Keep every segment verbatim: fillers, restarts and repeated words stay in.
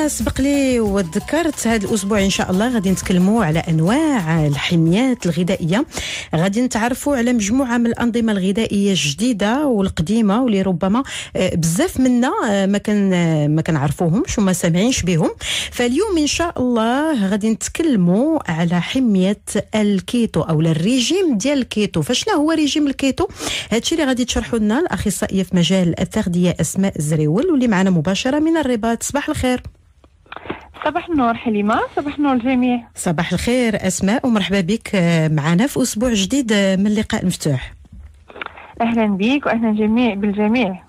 سبق لي وذكرت هذا الاسبوع ان شاء الله غادي نتكلموا على انواع الحميات الغذائيه، غادي نتعرفوا على مجموعه من الانظمه الغذائيه الجديده والقديمه واللي ربما بزاف منا ما كان ما كنعرفوهمش وما سامعينش بهم. فاليوم ان شاء الله غادي نتكلموا على حميه الكيتو او الريجيم ديال الكيتو. فشنو هو ريجيم الكيتو؟ هادشي اللي غادي تشرحوا لنا الاخصائيه في مجال التغذيه اسماء الزريول واللي معنا مباشره من الرباط. صباح الخير. صباح النور حليمة، صباح النور الجميع. صباح الخير أسماء ومرحبا بك معنا في أسبوع جديد من لقاء مفتوح. أهلا بك وأهلا جميع بالجميع.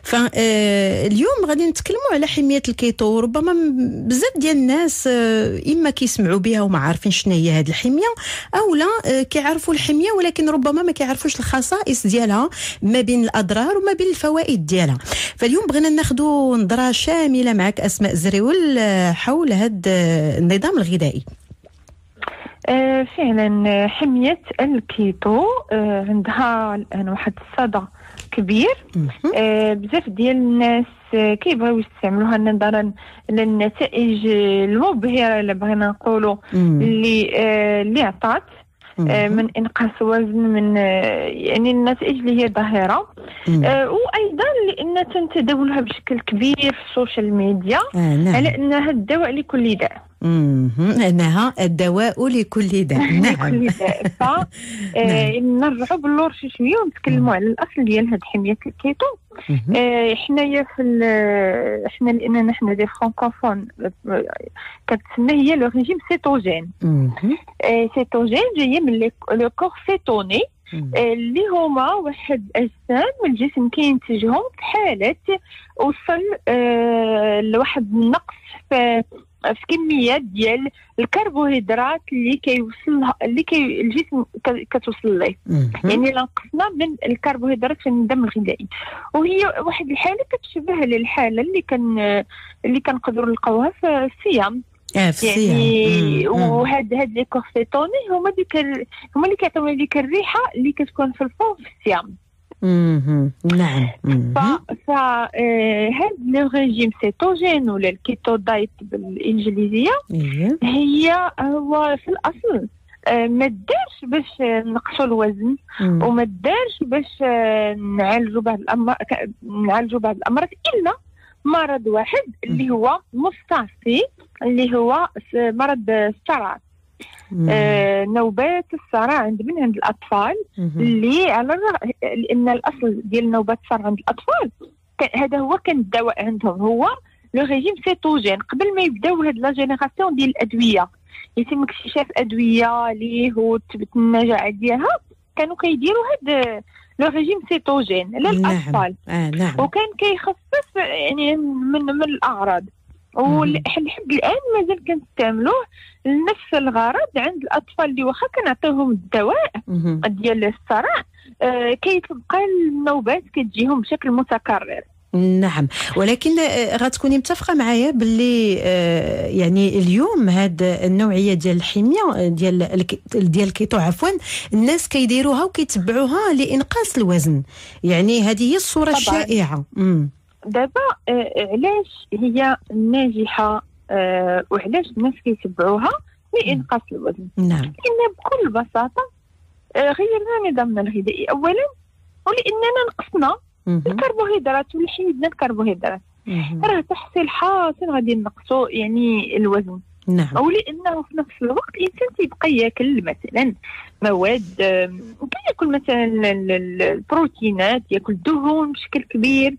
فاليوم غادي نتكلموا على حمية الكيتو. ربما بزاف ديال الناس إما كيسمعوا بها وما عارفين شنو هي هذه الحمية، أو لا كيعرفوا الحمية ولكن ربما ما كيعرفوش الخصائص ديالها ما بين الأضرار وما بين الفوائد ديالها. فاليوم بغينا ناخذوا نظرة شاملة معك أسماء زريول حول هذا النظام الغذائي. آه فعلا حمية الكيتو آه عندها الآن واحد الصدى كبير. آه بزاف ديال الناس آه كيبغيو يستعملوها نظرا للنتائج المبهرة اللي بغينا نقولوا اللي آه اللي عطات آه من إنقاص وزن، من آه يعني النتائج اللي هي ظاهرة، آه وأيضا لأن تنتداولها بشكل كبير في السوشيال ميديا آه نعم. على أنها الدواء لكل داء. أنها الدواء لكل داء. نعم. لكل داء. ف نرجعوا باللور شي شويه ونتكلموا على الاصل ديال هاد حميه الكيتو. آه حنايا في احنا لاننا حنا دي فرانكوفون كتسمى هي لو ريجيم سيتوجين. آه سيتوجين جايه من لو كور سيتوني اللي هما واحد اجسام الجسم كينتجهم في حاله وصل آه لواحد النقص في في كميات ديال الكربوهيدرات اللي كيوصلها اللي كي الجسم كتوصل ليه. يعني نقصنا من الكربوهيدرات في النظام الغذائي، وهي واحد الحاله كتشبه للحاله اللي كان اللي كنقدروا نلقاوها في الصيام. اه في الصيام. يعني وهاد هاد لي كورسيتوني هما ديك هما اللي كيعطيونا ديك الريحه اللي كتكون في الفم في الصيام. امم نعم. ف ف هاد لو ريجيم سيتوجين ولا الكيتو دايت بالانجليزيه هي هو في الاصل ما دارش باش نقصوا الوزن وما دارش باش نعالجوا بعض الامراض نعالجوا بعض الامراض الا مرض واحد اللي هو مستعصي اللي هو مرض الصرع. آه، نوبات الصرع عند من عند الأطفال اللي على الرغم لأن الأصل ديال نوبات الصرع عند الأطفال هذا هو كان الدواء عندهم هو لو ريجيم سيتوجين. قبل ما يبداو هاد لا جينيراسيون ديال الأدوية يتم اكتشاف أدوية ليه وتثبت النجاعة ديالها كانوا كيديروا هاد لو ريجيم سيتوجين للأطفال. نعم. آه نعم. وكان كيخفف يعني من من الأعراض، ولحد الان مازال كنستعملوه لنفس الغرض عند الاطفال اللي واخا كنعطيوهم الدواء ديال الصرع آه كيتبقى النوبات كتجيهم بشكل متكرر. نعم، ولكن غتكوني متفقه معايا باللي آه يعني اليوم هاد النوعيه ديال الحميه ديال ديال الكيتو عفوا الناس كيديروها وكيتبعوها لانقاص الوزن، يعني هذه هي الصوره الشائعه. امم دابا آه علاش هي ناجحه آه وعلاش الناس كيتبعوها لإنقاص الوزن؟ نعم. لأن بكل بساطه آه غيرنا نظامنا الغذائي اولا، ولاننا نقصنا الكربوهيدرات ولا حيدنا الكربوهيدرات راه تحصيل حاصل غادي نقصوا يعني الوزن. نعم. او لانه في نفس الوقت الانسان تيبقى ياكل مثلا مواد كياكل مثلا البروتينات ياكل الدهون بشكل كبير.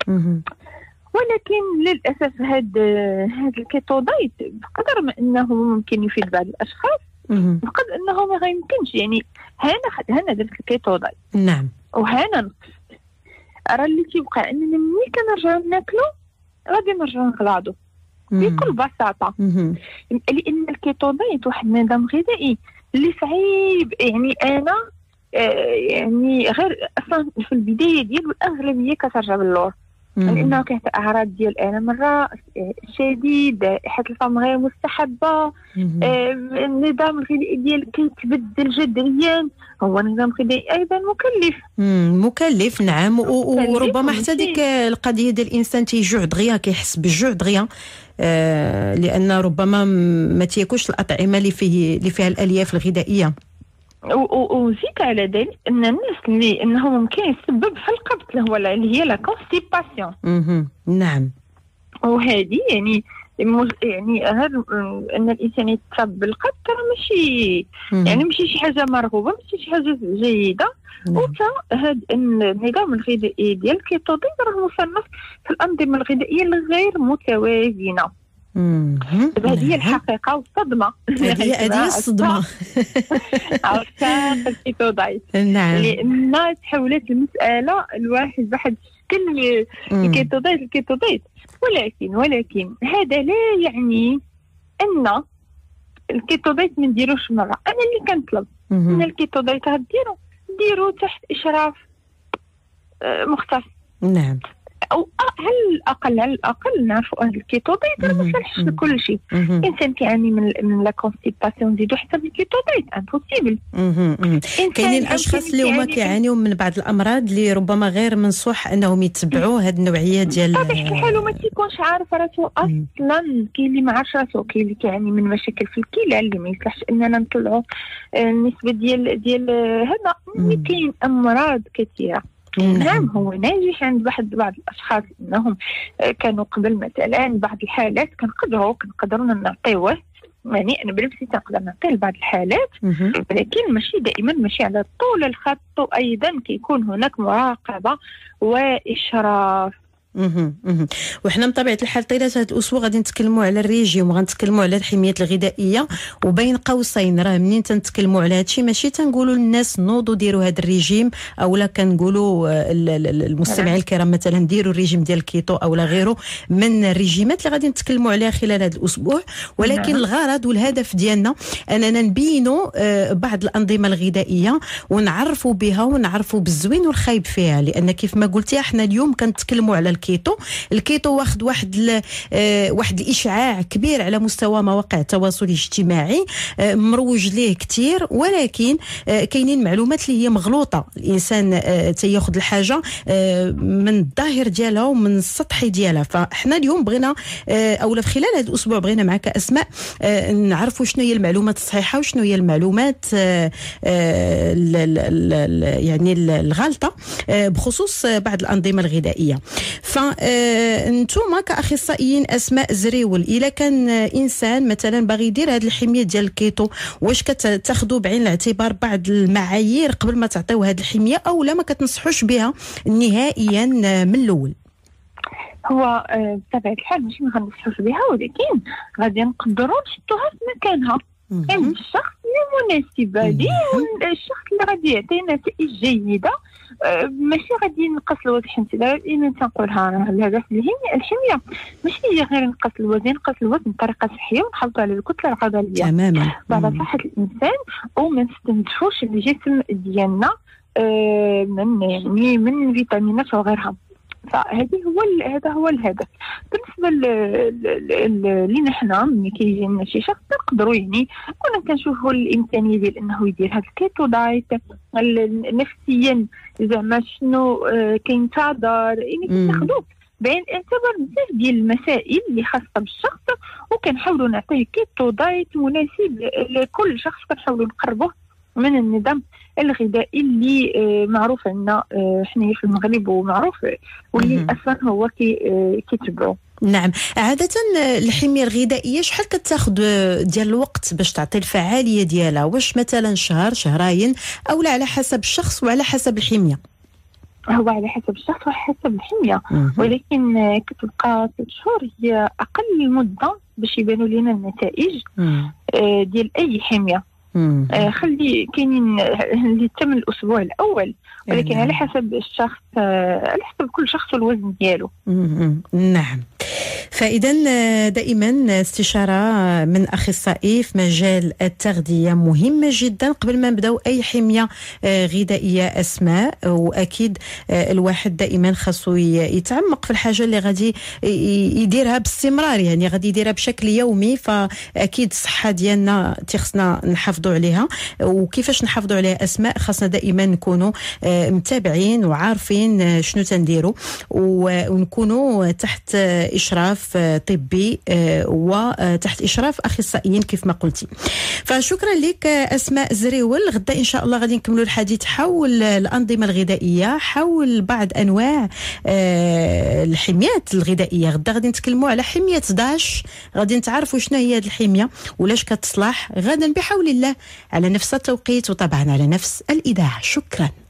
ولكن للاسف هاد هاد الكيتو دايت بقدر ما انه ممكن يفيد بعض الاشخاص بقدر انه ما غيمكنش. يعني هنا هنا درت الكيتو دايت نعم وهنا نقصت، راه اللي كيبقى اننا ملي كنرجعو ناكلو غادي نرجعو نغلاضو بكل بساطه. لان الكيتو دايت واحد النظام غذائي اللي صعيب. يعني انا آه يعني غير اصلا في البدايه ديالو الاغلبيه كترجع باللور لانه كانت اعراض ديال الام الراس شديد، ريحه الفم غير مستحبه، آه النظام الغذائي ديال كيتبدل جذريا، هو نظام غذائي ايضا مكلف. مم. مكلف نعم، وربما حتى ديك القضيه ديال الانسان تيجوع دغيا، كيحس بالجوع دغيا، آه لان ربما ما تياكلش الاطعمه اللي فيه اللي فيها الالياف الغذائيه. وزيد على ذلك ان الناس اللي انه ممكن يسبب في القبض هو اللي هي لا كونستيباسيون. نعم. وهذه يعني يعني هذا ان الانسان يتصاب بالقبض راه ماشي يعني ماشي شي حاجه مرغوبه، ماشي شي حاجه جيده. وتا هذا النظام الغذائي ديال الكيتو دايت راه مصنف في الانظمه الغذائيه الغير متوازنه. هذه هي الحقيقه والصدمه. هذه هذه الصدمه عرفتها الكيتو دايت. نعم. لان تحولت المساله لواحد واحد الشكل الكيتو دايت الكيتو دايت ولكن ولكن هذا لا يعني ان الكيتو دايت ما نديروش مره. انا اللي كنطلب ان الكيتو دايت غديرو ديرو تحت اشراف مختص. نعم. او على الاقل على الاقل نعرفوا ان الكيتو دايت راه ما صالحش لكل شيء. الانسان كيعاني من من لا كونستيباسيون نزيدو حتى بالكيتو دايت امبوسيبل. كاينين الاشخاص اللي هما كيعانيو من بعض الامراض اللي ربما غير منصوح انهم يتبعوا هذه النوعيه ديال بطبيعه الحال وما تيكونش عارف راسو اصلا. كاين اللي ما عارفش راسو، كاين اللي كيعاني من مشاكل في الكلى اللي ما يصلحش اننا نطلعوا النسبه ديال ديال هذا. كاين امراض كثيره. نعم هو ناجح عند واحد بعض الاشخاص انهم كانوا قبل مثلا بعض الحالات كنقدروا كنقدروا نعطيوه، يعني انا بنفسي تنقدر نعطيه لبعض الحالات، ولكن ماشي دائما ماشي على طول الخط، وايضا كيكون هناك مراقبه واشراف. اها اها وحنا بطبيعه الحال طيله هذا الاسبوع غادي نتكلموا على الريجيم وغنتكلموا على الحميات الغذائيه، وبين قوسين راه منين تنتكلموا على هذا الشيء ماشي تنقولوا للناس نوضوا ديروا هذا الريجيم، او لا كنقولوا المستمعين الكرام مثلا ديروا الريجيم ديال الكيتو او لا غيره من الريجيمات اللي غادي نتكلموا عليها خلال هذا الاسبوع. ولكن نعم. الغرض والهدف ديالنا اننا نبينوا بعض الانظمه الغذائيه ونعرفوا بها ونعرفوا بالزوين والخايب فيها، لان كيف ما قلتي احنا اليوم كنتكلموا على الكيتو. الكيتو واخد واحد آه واحد الاشعاع كبير على مستوى مواقع التواصل الاجتماعي، آه مروج ليه كثير، ولكن آه كاينين معلومات اللي هي مغلوطه. الانسان آه تياخذ الحاجه آه من الظاهر ديالها ومن السطحي ديالها. فاحنا اليوم بغينا آه او خلال هذا الاسبوع بغينا معك اسماء آه نعرفوا شنو هي المعلومات الصحيحه وشنو هي المعلومات آه آه يعني الغلطه آه بخصوص بعض الانظمه الغذائيه. فانتوما كاخصائيين اسماء زريول، الا كان انسان مثلا باغي يدير هذه الحميه ديال الكيتو، واش كتاخذوا بعين الاعتبار بعض المعايير قبل ما تعطيو هذه الحميه، او لا ما كتنصحوش بها نهائيا من الاول؟ هو بطبيعه الحال ماشي ما غنصحوش بها، ولكن غادي نقدروا نحطوها في مكانها. كاين الشخص اللي مناسب ليه والشخص اللي غادي يعطي نتائج جيده، ماشي غادي نقص الوزن. حيت دائما تنقولها الهدف الحميه ماشي هي غير نقص الوزن، نقص الوزن بطريقه صحيه ونحافظوا على الكتله العضليه تماما على صحه الانسان، وما نستنزفوش الجسم ديالنا من يعني من فيتامينات وغيرها. فهذه هو هذا هو الهدف. بالنسبه لنا حنا ملي كيجي لنا شي شخص نقدروا يعني كنا كنشوفوا الامكانيه ديال انه يدير هذا الكيتو دايت نفسيا، زعما شنو كاين تضار يعني كناخذوا بعين الاعتبار بزاف ديال المسائل اللي خاصه بالشخص، وكنحاولوا نعطيه كيتو دايت مناسب لكل شخص. كنحاولوا نقربوه من النظام الغذائي اللي معروف عندنا حنايا في المغرب ومعروف واللي اصلا هو كي كيتبعوا. نعم. عادة الحمية الغذائية شحال كتاخذ ديال الوقت باش تعطي الفعالية ديالها؟ واش مثلا شهر شهرين او لا على حسب الشخص وعلى حسب الحمية؟ هو على حسب الشخص وعلى حسب الحمية، ولكن كتبقى ست شهور هي اقل مدة باش يبانوا لنا النتائج ديال اي حمية. آه خلي كاينين اللي تم الاسبوع الاول، ولكن على حسب الشخص، آه على حسب كل شخص والوزن ديالو. نعم. فإذا دائما استشارة من أخصائي في مجال التغذية مهمة جدا قبل ما نبداو أي حمية غذائية أسماء. وأكيد الواحد دائما خاصو يتعمق في الحاجة اللي غادي يديرها باستمرار، يعني غادي يديرها بشكل يومي. فأكيد الصحة ديالنا تخصنا نحافظوا عليها. وكيفاش نحافظوا عليها أسماء؟ خاصنا دائما نكونوا متابعين وعارفين شنو تنديروا، ونكونوا تحت إشراف طبي وتحت إشراف أخصائيين كيف ما قلتي. فشكرا لك أسماء زريول. غدا إن شاء الله غادي نكملوا الحديث حول الأنظمة الغذائية، حول بعض أنواع الحميات الغذائية. غدا غادي نتكلموا على حمية داش، غادي نتعرفوا شنو هي هذه الحمية ولاش كتصلح غدا بحول الله على نفس التوقيت وطبعا على نفس الإذاعة. شكرا.